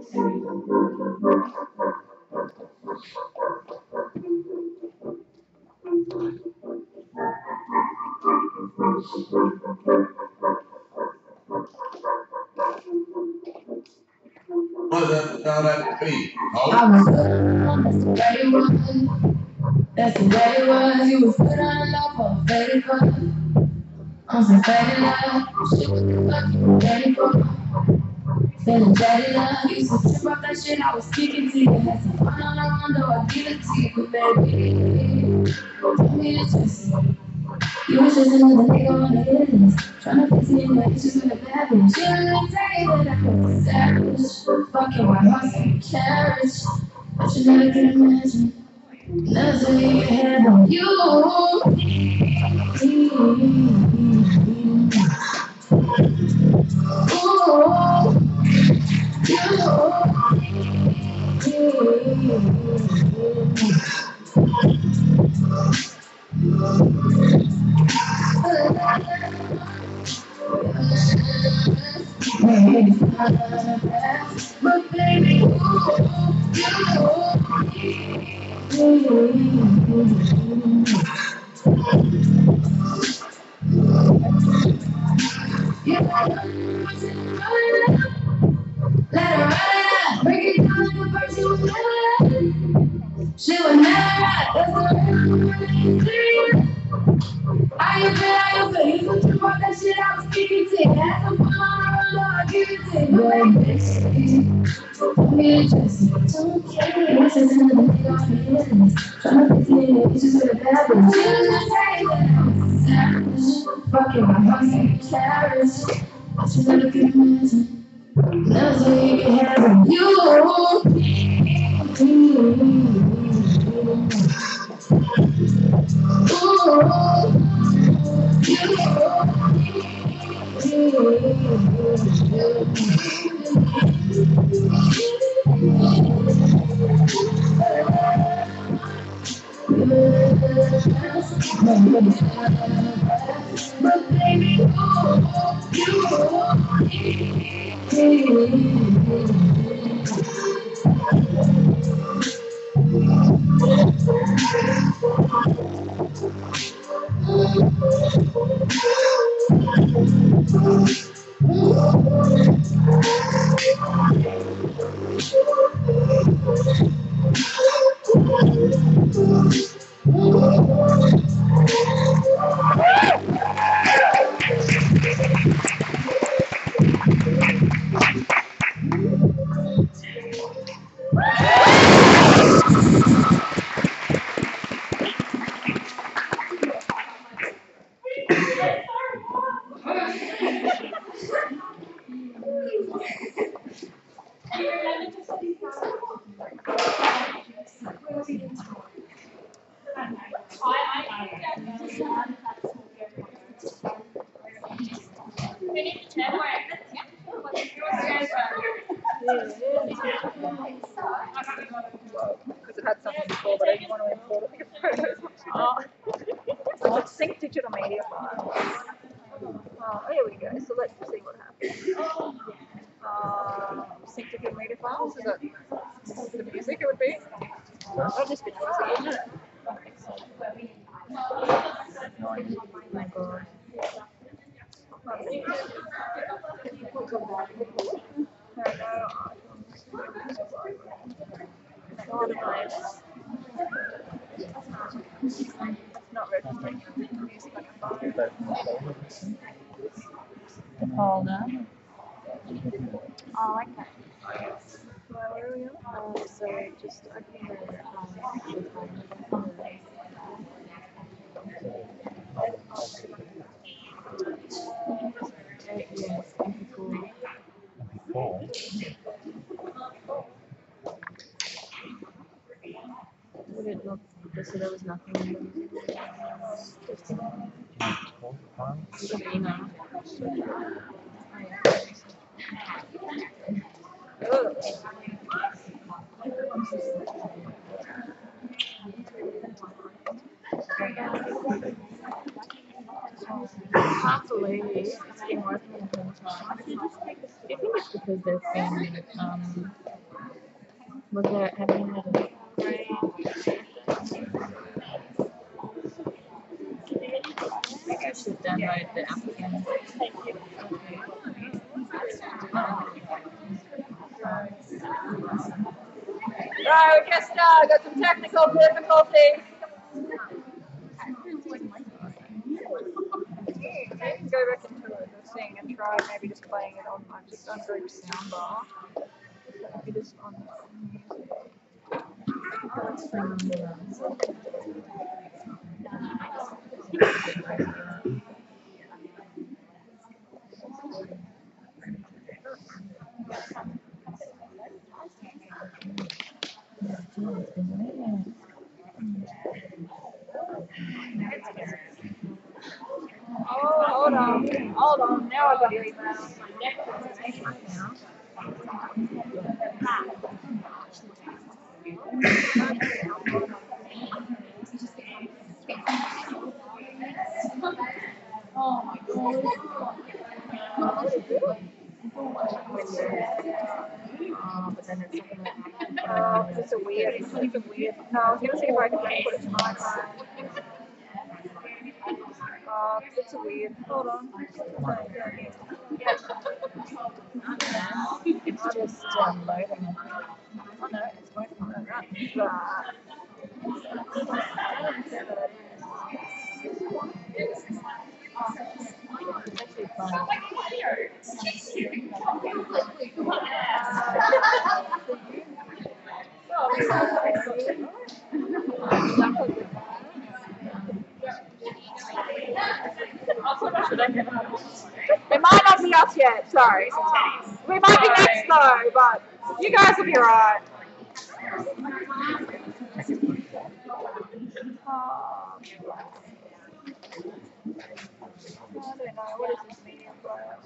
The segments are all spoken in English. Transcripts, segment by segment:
I was that's the way it was. That's the way it was. You was put on love for faded fun. On some faded love. Shit, what the fuck you were ready for? Feeling jaded love. Used to trip off that shit I was kicking to you. Had some fun on the window, I give it to you, baby. Told me to trust you. You was just another nigga on the hit list. Tryna fix me in the issues with a bad bitch. You didn't say that I was savage. Fucking my heart's in carriage. But you never can imagine. Never till you get head on you. But baby, let her ride. Break it down like a bird, she was never. She was never right. That's the reason. How you feel? How you feel? You put your fuck that shit I was kicking to. Had some fun on the road, I give it to you. Boy, bitch, me just don't care. What's this another nigga on the business? Tryna fix me in the issues with a bad bitch. You just say that I'm savage. Fucking my heart's in carriage. But you never can imagine. Never till you get head on but baby, because it had something before, but I didn't want to import it because photos. Sync digital media files. Oh, here we go. So let's see what happens. Sync digital media files. Is that the music it would be? That'll just be music, isn't it? Oh my god. Not registering music on your phone. The folder. Oh, okay. Where are we on? So just open the yes, MP4. Would it look so there was nothing in just email. Can't believe it's been working in the whole time. Do you think it's because there's been Was there, have you had a I should download the app again. Right, we just got some technical difficulties. I can go back into the thing and try maybe just playing it on my just ungroup soundbar. Maybe just on music. Oh, hold on. Now I got your email. But then it's not gonna, Oh, it's a weird. It's a weird. No, I was gonna see if I can put it to my phone. Oh, it's a weird. Hold on. it's just loading. Oh no, it's working. Right. It's actually fun. It might not be us yet, sorry. We might be next though, but you guys will be right. I don't know, what is this medium player?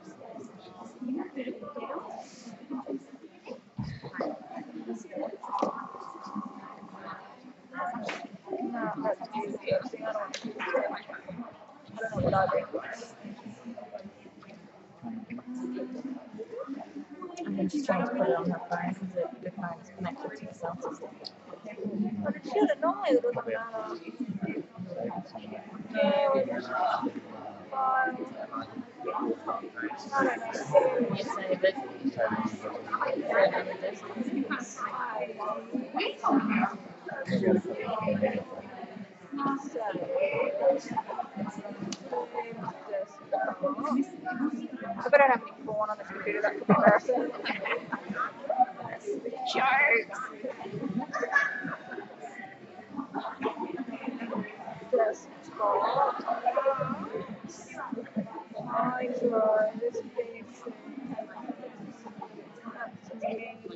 No, that's music. I don't know what I've been playing. And then she's trying to put it on her phone because the phone's connected to the sound system. But it should, normally it doesn't matter. You save it. I bet I don't have any porn on this computer that could be embarrassing. Jokes. Just stop. I enjoy this big thing. That's me.